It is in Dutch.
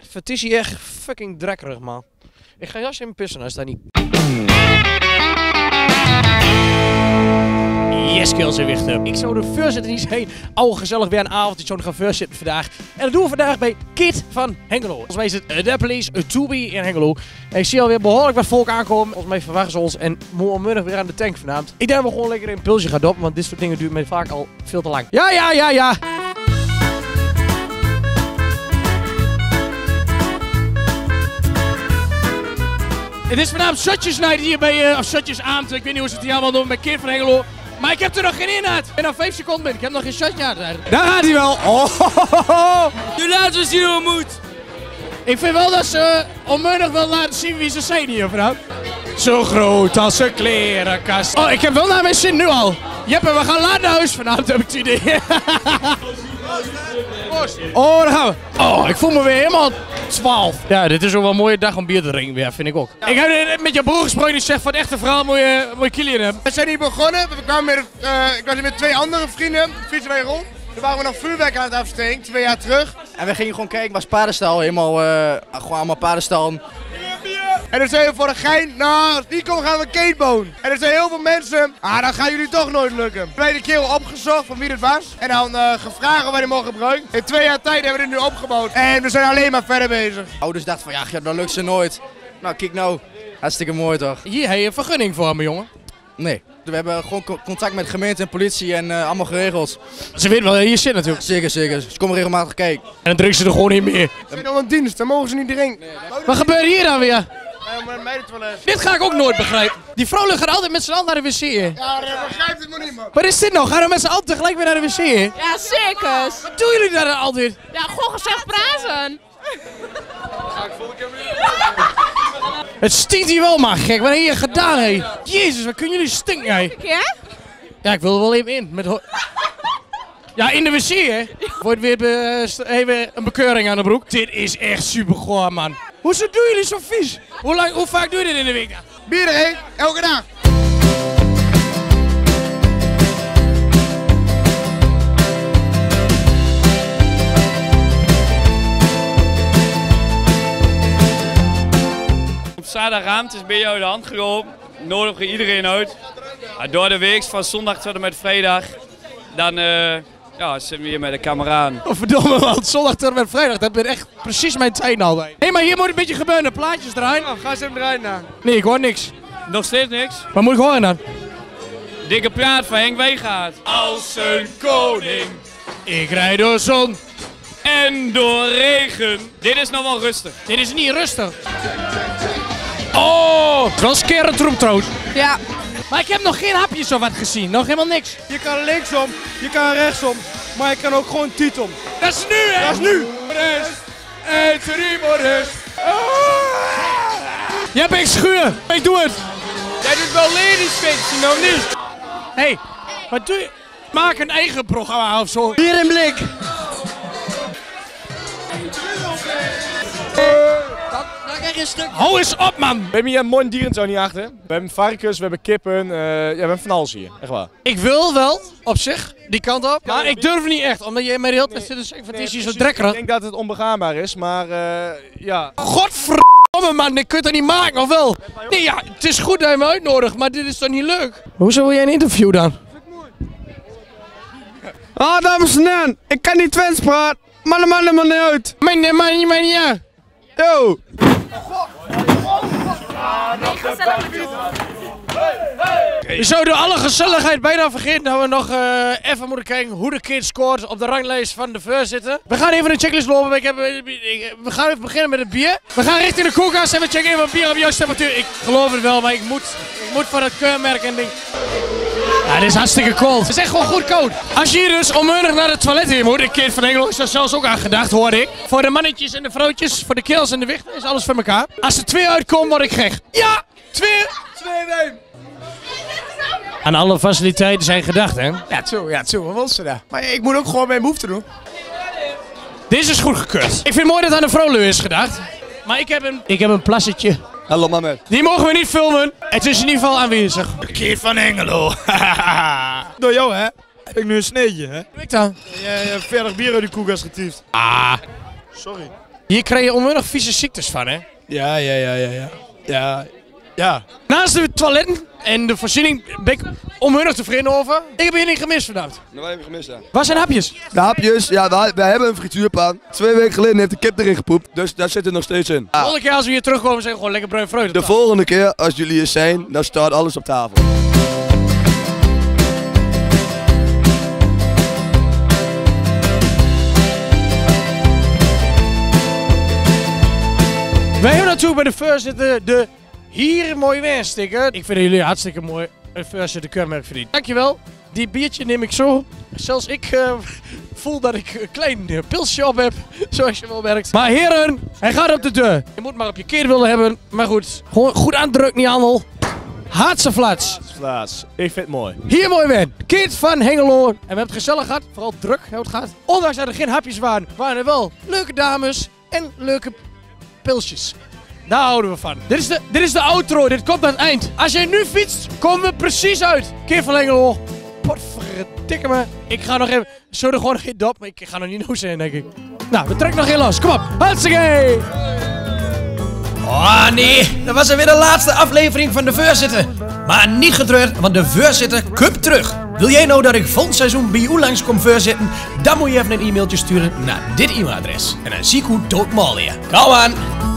Het is hier echt fucking drekkerig, man. Ik ga jasje in pissen als dat niet. Yes, kills en wichten. Ik zou de voorzitter niet heen. Oh, gezellig weer een avond. Ik zou nog gaan voorzitten vandaag. En dat doen we vandaag bij Kit van Hengelo. Volgens mij is het de police to be in Hengelo. En ik zie alweer behoorlijk wat volk aankomen. Volgens mij verwachten ze ons en morgenmiddag weer aan de tank vanavond. Ik denk dat we gewoon lekker een pilsje gaan doppen, want dit soort dingen duurt mij vaak al veel te lang. Ja. Het is vanavond shotjesnight hier bij, of shotjesavond, ik weet niet hoe ze het hier allemaal doen, bij Kit van Hengelo. Maar ik heb er nog geen in uit. Ik ben al 5 seconden binnen. Ik heb nog geen shotje uit. Daar gaat hij wel. Nu laten we zien hoe het moet. Ik vind wel dat ze onmiddellijk wel laten zien wie ze zijn hier, vrouw. Zo groot als een klerenkast. Oh, ik heb wel naar mijn zin nu al. Jeppe, we gaan laat naar huis vanavond, heb ik het idee. Oh, daar gaan we. Oh, ik voel me weer helemaal 12. Ja, dit is ook wel een mooie dag om bier te drinken weer, vind ik ook. Ja. Ik heb met je broer gesproken, die zegt van het echte verhaal moet je Kilian hebben. We zijn hier begonnen. We kwamen ik was hier met 2 andere vrienden, fietsen wij rond. Toen waren we nog vuurwerk aan het afsteken, 2 jaar terug. En we gingen gewoon kijken, was paardenstal, helemaal, gewoon allemaal paardenstal. En dan zeiden we voor de gein, nou, als die komt gaan we Kateboon. En er zijn heel veel mensen, dat gaan jullie toch nooit lukken. We hebben de kerel opgezocht van wie het was. En dan gevraagd of wij die mogen gebruiken. In 2 jaar tijd hebben we dit nu opgebouwd. En we zijn alleen maar verder bezig. Ouders dachten van, ja, dat lukt ze nooit. Nou, kijk nou. Hartstikke mooi toch? Hier heb je een vergunning voor me, jongen. Nee. We hebben gewoon contact met gemeente en politie en allemaal geregeld. Ze weten wel dat je hier zit natuurlijk. Zeker. Ze komen regelmatig kijken. En dan drinken ze er gewoon niet meer. Ze zijn al een dienst, dan mogen ze niet drinken. Wat gebeurt hier dan weer? Meidentoilet. Dit ga ik ook nooit begrijpen. Die vrouwen gaan altijd met z'n allen naar de wc. Ja, dat begrijpt het maar niet, man. Wat is dit nou? Gaan we met z'n allen tegelijk weer naar de wc? Ja, zeker. Wat doen jullie daar dan altijd? Ja, gewoon gezellig praten. Het stinkt hier wel maar gek. Wat heb je gedaan, hé? Jezus, wat kunnen jullie stinken, hé? Ja? Ja, ik wil er wel even in. Ja, in de wc, hè? Wordt weer even een bekeuring aan de broek. Dit is echt super goor, man. Hoezo doen jullie zo vies? Hoe vaak doe je dit in de week dan? Bier erin, elke dag. Op zaterdagavond is bij jou de hand gelopen. Nodigen iedereen uit. Door de week van zondag tot en met vrijdag. Dan zitten we hier met de kameraden. Oh, verdomme man, zondag tot en met vrijdag, dat ben echt precies mijn tijd altijd. Hé, maar hier moet een beetje gebeuren, plaatjes draaien. Oh, ga ze hem draaien dan. Nee, ik hoor niks. Nog steeds niks? Wat moet ik horen dan? Dikke praat van Henk Weegaard. Als een koning. Ik rijd door zon. En door regen. Dit is nog wel rustig. Dit is niet rustig. Oh, het was een troep trouwens. Ja. Maar ik heb nog geen hapjes of wat gezien, nog helemaal niks. Je kan linksom, je kan rechtsom, maar je kan ook gewoon tietom. Dat is nu, hè? Dat is nu. Jij bent schuur, ik doe het. Jij doet wel ladies fiction, nou niet? Hé, wat doe je? Maak een eigen programma of zo. Bier in blik. Dan krijg je een stuk. Hou eens op, man. We hebben hier een mooi dierentuin hier achter. We hebben varkens, we hebben kippen, we hebben van alles hier. Echt waar. Ik wil wel, op zich, die kant op. Maar ik durf niet echt, omdat jij mij de hele tijd zit te zeggen van het is hier zo drekkerig. Ik denk dat het onbegaanbaar is, maar ja. Godverdomme man, dit kun je toch niet maken, of wel? Nee ja, het is goed dat je me uitnodigt, maar dit is toch niet leuk? Hoezo wil jij een interview dan? Dames en heren, ik kan niet Twents praten, maar de man er maar niet uit. Mijn ja. Yo! We zouden alle gezelligheid bijna vergeten dat we nog even moeten kijken hoe de Kid scoort op de ranglijst van de voorzitter. We gaan even de checklist lopen. We gaan even beginnen met het bier. We gaan richting de koelkast en we checken even wat bier op jouw temperatuur. Ik geloof het wel, maar ik moet voor het keurmerk en ding. Ja, dit is hartstikke koud. Het is echt gewoon goed koud. Als je hier dus onmiddellijk naar het toilet heen moet, de Kid van Hengelo is daar zelfs ook aan gedacht, hoorde ik. Voor de mannetjes en de vrouwtjes, voor de kills en de wichten is alles voor elkaar. Als er 2 uitkomen, word ik gek. Ja, 2. Aan alle faciliteiten zijn gedacht, hè? Ja, zo, wat wil ze daar? Maar ik moet ook gewoon mijn behoefte doen. Deze is goed gekeurd. Ik vind het mooi dat aan de vrouwen is gedacht. Maar ik heb een plassetje. Hallo mama. Die mogen we niet filmen. Het is in ieder geval aanwezig. Kid van Hengelo. Door jou, hè? Ik nu een sneetje, hè? Doe ik dan? Jij hebt 40 bier uit die koelkast getiefd. Ah. Sorry. Hier krijg je onmiddellijk vieze ziektes van, hè? Ja. Naast de toiletten en de voorziening ben ik onmiddellijk tevreden over. Ik heb hier niet gemist, verdacht. Nou, wat heb je gemist dan? Waar zijn hapjes? De hapjes, ja, wij hebben een frituurpan. 2 weken geleden heeft de kip erin gepoept, dus daar zit het nog steeds in. De volgende keer als we hier terugkomen, zeggen we gewoon lekker bruin fruit. De volgende keer, als jullie hier zijn, dan staat alles op tafel. Wij hebben natuurlijk bij de voorzitter de hier mooie wijnsticker. Ik vind dat jullie hartstikke mooi een voorzitter keurmerk verdienen. Dankjewel. Die biertje neem ik zo. Zelfs ik voel dat ik een klein pilsje op heb, zoals je wel merkt. Maar heren, hij gaat op de deur. Je moet maar op je keer willen hebben. Maar goed, gewoon goed aandrukken, niet handel. Hartse flats. Vlaas, ik vind het mooi. Hier mooi wijn. Kind van Hengelo. En we hebben het gezellig gehad. Vooral druk hebben we het gehad. Ondanks dat er geen hapjes waren, waren er wel leuke dames en leuke pilsjes. Daar houden we van. Dit is de outro. Dit komt aan het eind. Als jij nu fietst, komen we precies uit. Kind van Hengelo. Potverdikke me. Ik ga nog even... Zo er gewoon geen dop. Maar ik ga nog niet no zijn, denk ik. Nou, we trekken nog geen los. Kom op. Hartstikke. Oh nee, dat was er weer de laatste aflevering van de voorzitter. Maar niet getreurd, want de voorzitter komt terug. Wil jij nou dat ik volgend seizoen bij u langs kom voorzitten? Dan moet je even een e-mailtje sturen naar dit e-mailadres. En dan zie ik hoe doodmal je. Kom aan!